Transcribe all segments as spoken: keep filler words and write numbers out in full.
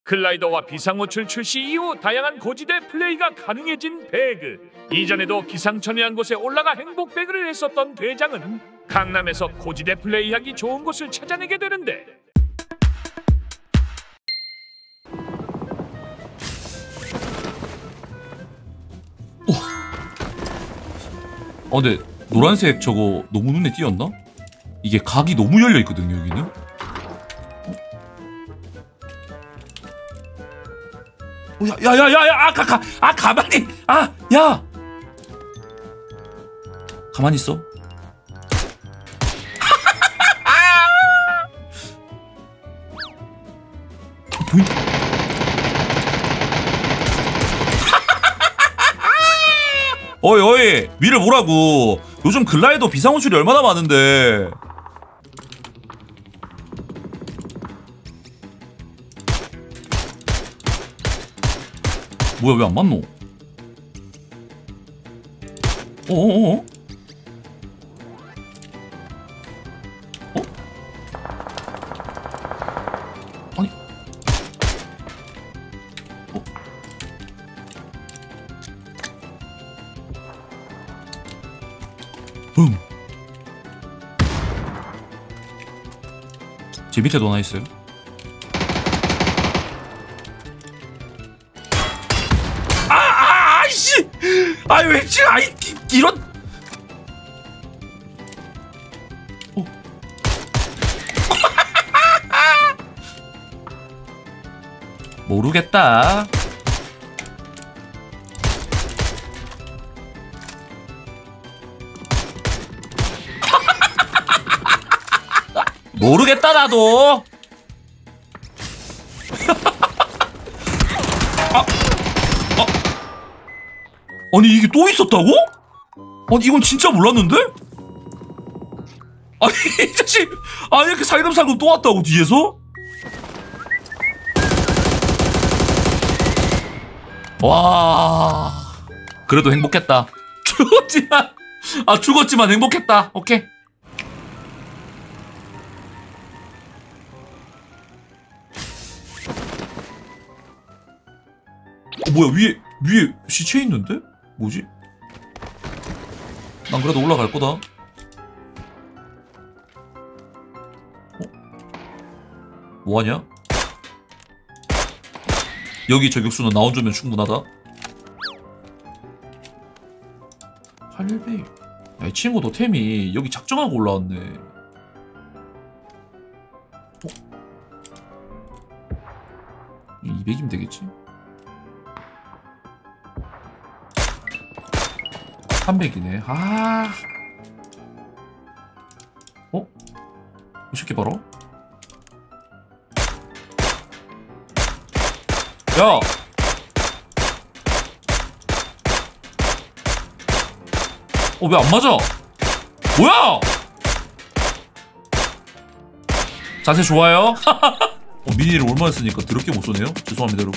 글라이더와 비상호출 출시 이후 다양한 고지대 플레이가 가능해진 배그. 이전에도 기상천외한 곳에 올라가 행복 배그를 했었던 대장은 강남에서 고지대 플레이하기 좋은 곳을 찾아내게 되는데, 어 근데 노란색 저거 너무 눈에 띄었나? 이게 각이 너무 열려있거든요 여기는. 어, 야야야야야 아 가 가 아 가만히 아 야 가만히 있어. 보인? 어이 어이 위를 보라고. 요즘 글라이더 비상호출이 얼마나 많은데. 뭐야 왜 안 맞노? 어어어? 어? 아니 어? 응. 제 밑에도 하나 있어요. 아, 아, 아이씨! 아이, 왜 지금, 아이, 이, 이런. 어. 모르겠다. 모르겠다 나도. 아, 아, 아니 이게 또 있었다고? 아니 이건 진짜 몰랐는데? 아니 이 자식, 아니 이렇게 살금살금 또 왔다고 뒤에서? 와, 그래도 행복했다. 죽었지만, 아 죽었지만 행복했다. 오케이. 어, 뭐야 위에 위에 시체 있는데? 뭐지? 난 그래도 올라갈 거다. 어? 뭐하냐? 여기 저격수는 나 혼자면 충분하다. 팔백. 야, 이 친구도 템이 여기 작정하고 올라왔네. 어? 이백이면 되겠지? 삼백이네. 아. 어? 이 새끼 봐라. 야! 어, 왜 안 맞아? 뭐야! 자세 좋아요? 어, 미니를 얼마나 쓰니까 더럽게 못 쏘네요? 죄송합니다, 여러분.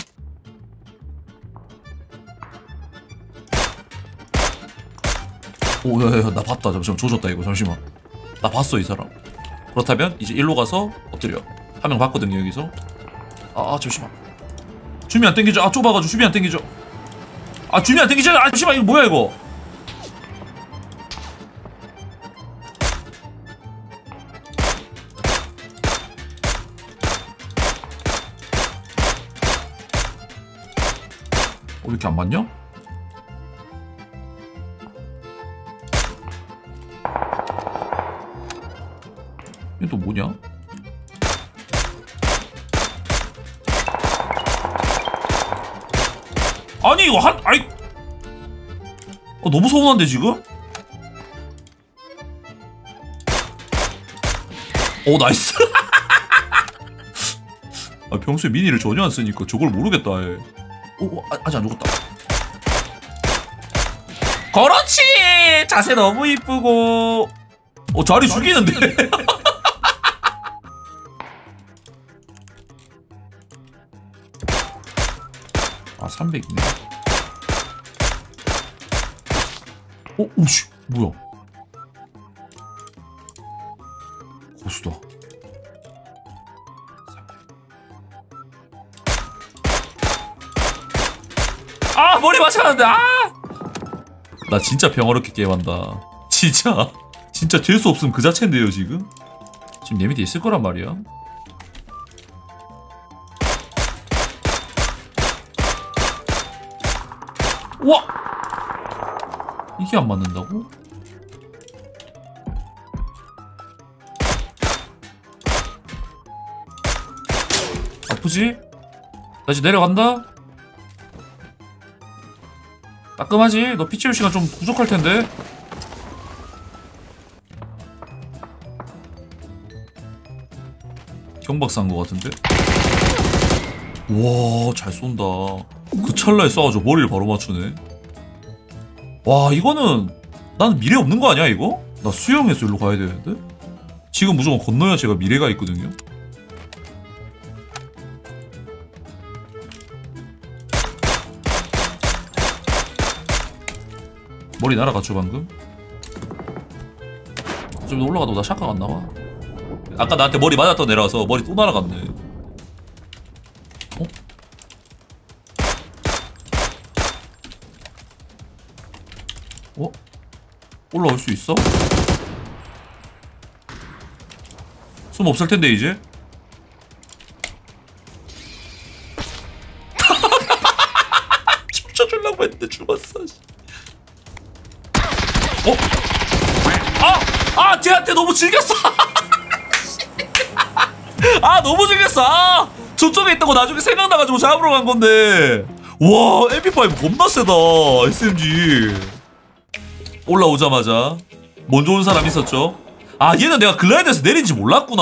오, 야, 야, 나 봤다. 잠시만, 조졌다, 이거. 잠시만. 나 봤어, 이 사람. 그렇다면, 이제 일로 가서 엎드려. 한 명 봤거든요, 여기서. 아, 아, 잠시만. 줌이 안 땡기죠? 아, 좁아가지고 줌이 안 땡기죠? 아, 줌이 안 땡기죠? 아, 잠시만, 이거 뭐야, 이거? 어, 왜 이렇게 안 맞냐? 이게 또 뭐냐? 아니 이거 한 아이 어, 너무 서운한데 지금? 오 나이스. 아, 평소에 미니를 전혀 안 쓰니까 저걸 모르겠다. 예. 오, 아, 아직 안 죽었다. 그렇지. 자세 너무 이쁘고. 어 자리 죽이는데. 아 삼백이네. 어? 오씨 뭐야? 고수다. 아 머리 맞춰놨는데. 아! 나 진짜 평화롭게 게임한다. 진짜 진짜 될 수 없음 그 자체인데요 지금. 지금 내 밑에 있을 거란 말이야. 와! 이게 안 맞는다고? 아프지? 나 이제 내려간다? 따끔하지? 너 피 채울 시간 좀 부족할 텐데. 경박사인 것 같은데? 와, 잘 쏜다. 그 찰나에 쏴가지고 머리를 바로 맞추네. 와, 이거는 나는 미래 없는 거 아니야, 이거? 나 수영해서 일로 가야 되는데? 지금 무조건 건너야 제가 미래가 있거든요? 머리 날아갔죠 방금? 좀 올라가도 나 샷각 안 나와. 아까 나한테 머리 맞았다 내려와서 머리 또 날아갔네. 어? 어? 올라올 수 있어? 숨 없을 텐데 이제? 춤춰주려고 했는데 죽었어. 어? 아! 아! 쟤한테 너무 즐겼어! 아! 너무 즐겼어! 아! 저쪽에 있다고 나중에 생각나가지고 잡으러 간 건데. 와! 엠피 파이브 겁나 세다. 에스엠지. 올라오자마자 먼저 온 사람 있었죠? 아! 얘는 내가 글라이드에서 내린지 몰랐구나.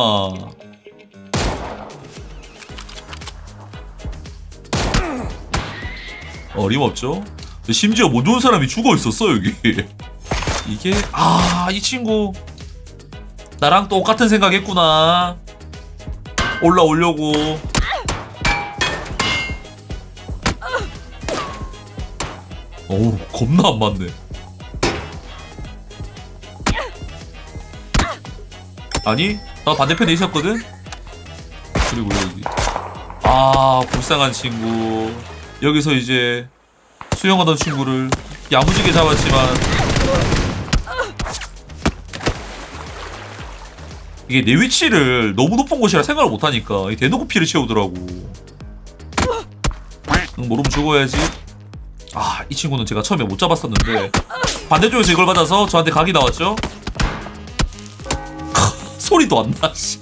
어림없죠? 심지어 먼저 온 사람이 죽어있었어 여기. 이게 아, 이 친구 나랑 똑같은 생각했구나. 올라오려고. 어우, 겁나 안 맞네. 아니, 나 반대편에 있었거든? 그리고 여기. 아, 불쌍한 친구. 여기서 이제 수영하던 친구를 야무지게 잡았지만 이게 내 위치를 너무 높은 곳이라 생각을 못하니까 대놓고 피를 채우더라고. 응, 모르면 죽어야지. 아, 이 친구는 제가 처음에 못 잡았었는데 반대쪽에서 이걸 받아서 저한테 각이 나왔죠? 소리도 안 나, 씨.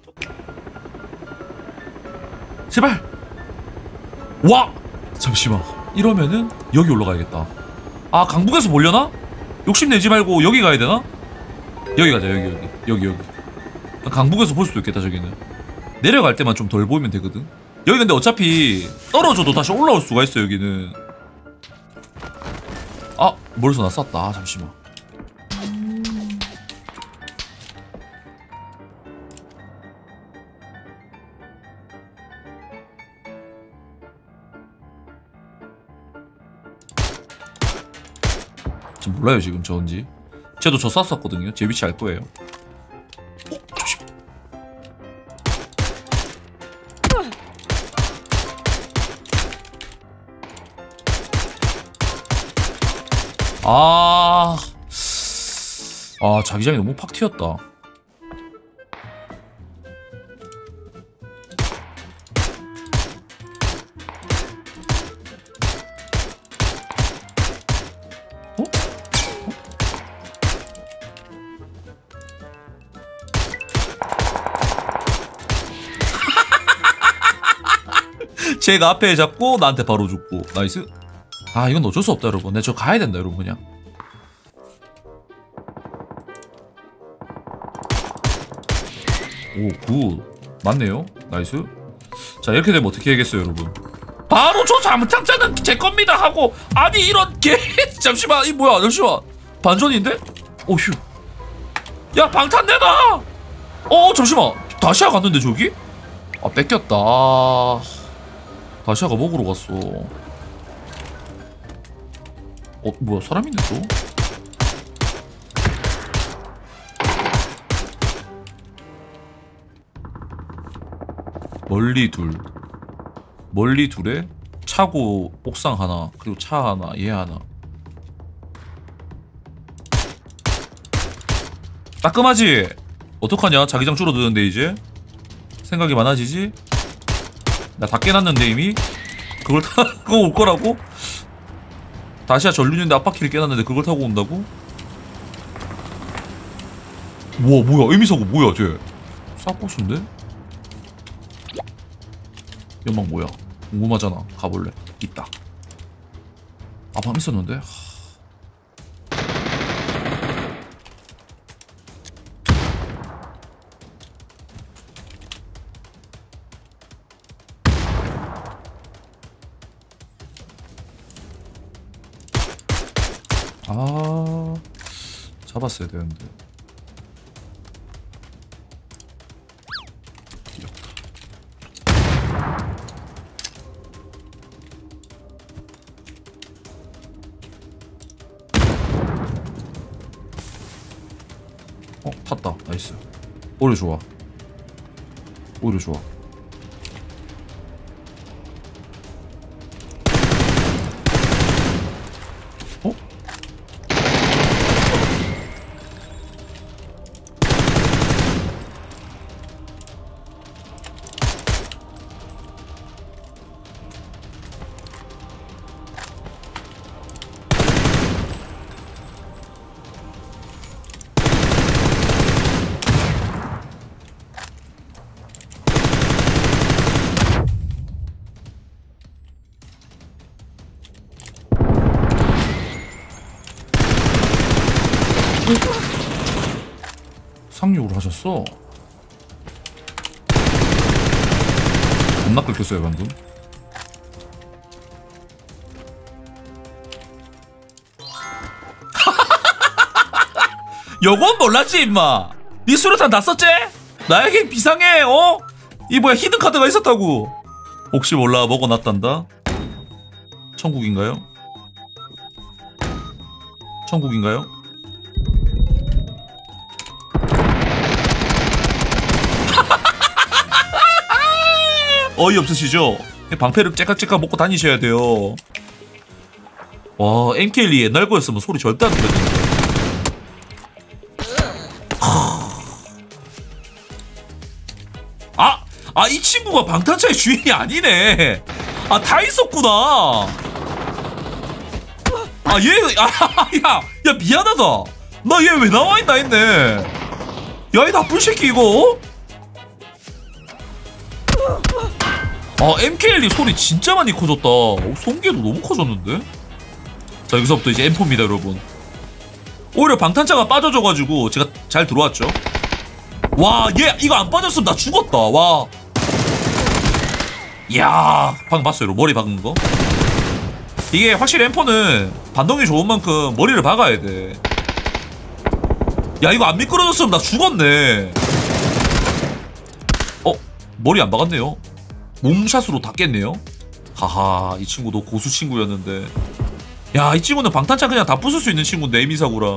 제발! 와! 잠시만. 이러면은 여기 올라가야겠다. 아, 강북에서 몰려나? 욕심내지 말고 여기 가야 되나? 여기 가자. 여기 여기 여기 여기. 강북에서 볼 수도 있겠다. 저기는 내려갈 때만 좀 덜 보이면 되거든. 여기 근데 어차피 떨어져도 다시 올라올 수가 있어. 여기는. 아, 멀리서 나 쐈다. 아, 잠시만. 지금 몰라요 지금 저인지. 쟤도 저 쐈었거든요. 제 위치 알 거예요. 어? 조심. 아... 아, 자기장이 너무 팍 튀었다. 제가 앞에 잡고 나한테 바로 죽고. 나이스. 아, 이건 어쩔 수 없다 여러분. 내가 저 가야 된다 여러분. 그냥 오, 굿. 맞네요. 나이스. 자, 이렇게 되면 어떻게 해야겠어요 여러분. 바로 저 잠탕자는 제 겁니다 하고. 아니 이런 개. 잠시만. 이 뭐야. 잠시만. 반전인데? 오휴. 야, 방탄 내놔. 어, 잠시만. 다시아 갔는데 저기? 아, 뺏겼다. 다시아가 먹으러 갔어. 어, 뭐야, 사람 있네 또? 멀리 둘. 멀리 둘에 차고 옥상 하나, 그리고 차 하나, 얘 하나. 따끔하지? 어떡하냐? 자기장 줄어드는데 이제? 생각이 많아지지? 나 다 깨놨는데 이미? 그걸 타, 그거 올 거라고? 다시야 전륜인데 앞바퀴를 깨놨는데 그걸 타고 온다고? 우와 뭐야 에미사고 뭐야 쟤 싹고수인데? 연막 뭐야 궁금하잖아. 가볼래. 있다. 아 밤 있었는데? 아 잡았어야 되는데. 뛰었다. 어 탔다. 나이스. 오히려 좋아. 오히려 좋아. 어? 상륙을 하셨어? 겁나 긁혔어요 방금. 요건 몰랐지 임마. 니 수류탄 다 썼지? 나에겐 비상해. 어? 이 뭐야 히든카드가 있었다고. 혹시 몰라 먹어놨단다. 천국인가요? 천국인가요? 어이없으시죠? 방패를 째깍째깍 먹고 다니셔야 돼요. 와 엠케일이 옛날 거였으면 소리 절대 안 들렸는데. 아! 아 이 친구가 방탄차의 주인이 아니네. 아 다 있었구나. 아 얘 아 야 야 미안하다. 나 얘 왜 나와있나 했네. 야 이 나쁜 새끼 이거. 아 엠케이엘이 소리 진짜 많이 커졌다. 어, 송기도 너무 커졌는데? 자 여기서부터 이제 엠포입니다 여러분. 오히려 방탄차가 빠져줘가지고 제가 잘 들어왔죠. 와 얘 이거 안 빠졌으면 나 죽었다. 와 이야 방금 봤어요 여러분. 머리 박은 거. 이게 확실히 엠포는 반동이 좋은 만큼 머리를 박아야 돼. 야 이거 안 미끄러졌으면 나 죽었네. 어? 머리 안 박았네요. 몸샷으로 다 깼네요. 하하 이 친구도 고수 친구였는데. 야 이 친구는 방탄차 그냥 다 부술 수 있는 친구인데 에미사구라.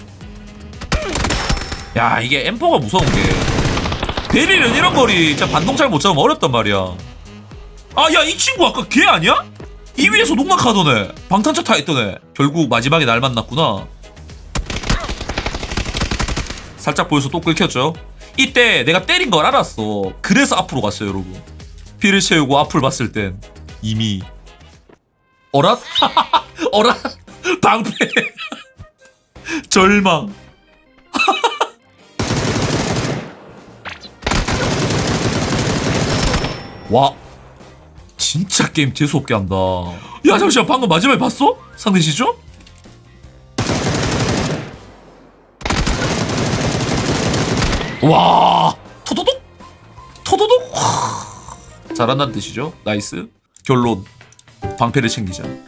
야 이게 엠포가 무서운 게 베릴은 이런 거리 진짜 반동 잘 못 잡으면 어렵단 말이야. 아 야 이 친구 아까 걔 아니야? 이 위에서 농락하던 애. 방탄차 타 있던 애. 결국 마지막에 날 만났구나. 살짝 보여서 또 긁혔죠. 이때 내가 때린 걸 알았어. 그래서 앞으로 갔어요 여러분. 피를 채우고 앞을 봤을 땐 이미 어랏? 어랏? 방패 절망. 와 진짜 게임 재수없게 한다. 야 잠시만 방금 마지막에 봤어? 상대 시점? 와 토도독? 토도독? 잘한다는 뜻이죠. 나이스. 결론 방패를 챙기자.